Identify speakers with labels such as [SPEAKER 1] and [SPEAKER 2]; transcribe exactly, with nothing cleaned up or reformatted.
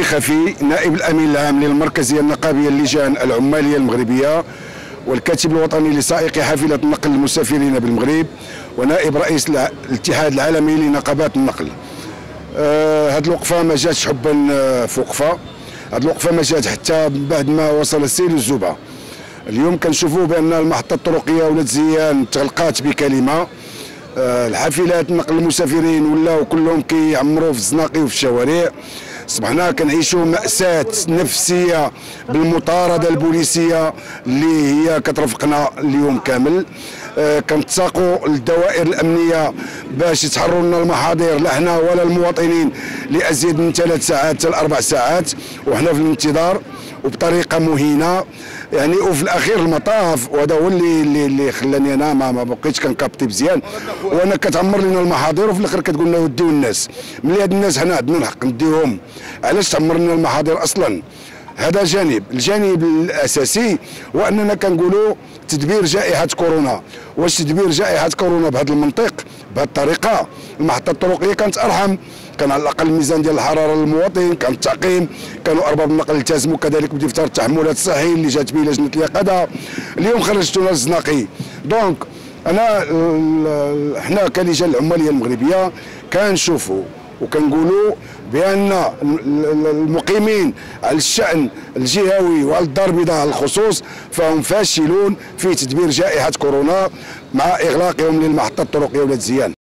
[SPEAKER 1] خفي نائب الامين العام للمركزيه النقابيه اللجان العماليه المغربيه والكاتب الوطني لسائقي حافله نقل المسافرين بالمغرب ونائب رئيس الاتحاد العالمي لنقابات النقل. آه هذه الوقفه ما جاتش حبا في وقفه، هذه الوقفه ما جات حتى بعد ما وصل السيل الزوبه. اليوم كنشوفوا بان المحطه الطرقيه ولات زيان تغلقات بكلمه. آه الحافلات نقل المسافرين ولاو كلهم كيعمروا في الزناقي وفي الشوارع. صبحنا كنعيشوا مأساة نفسية بالمطاردة البوليسية اللي هي كترافقنا اليوم كامل. آه كنتساقوا الدوائر الأمنية باش يتحروا لنا المحاضر لا حنا ولا المواطنين لأزيد من ثلاث ساعات حتى لأربع ساعات وحنا في الانتظار وبطريقة مهينة يعني. وفي الأخير المطاف وهذا هو اللي اللي, اللي خلاني أنا ما, ما بقيتش كنكابتي مزيان، وأنا كتعمر لنا المحاضر وفي الآخر كتقول لنا وديو الناس. ملي هاد الناس حنا عندنا الحق نديوهم، علاش تعمر لنا المحاضر أصلا؟ هذا جانب. الجانب الاساسي هو اننا كنقولوا تدبير جائحه كورونا. واش تدبير جائحه كورونا بهذا المنطق بهذه الطريقه؟ المحطه الطرقيه كانت ارحم، كان على الاقل الميزان ديال الحراره للمواطن، كان التعقيم، كانوا ارباب النقل التزموا كذلك بدفتر التحملات الصحي اللي جات به لجنه اليقظه. اليوم خرجتونا للزناقي. دونك انا حنا كلجان العماليه المغربيه كنشوفوا وكنقولوا بان المقيمين على الشأن الجهوي وعلى الدار البيضاء على الخصوص فهم فاشلون في تدبير جائحة كورونا مع إغلاقهم للمحطة الطرقية ولاد زيان.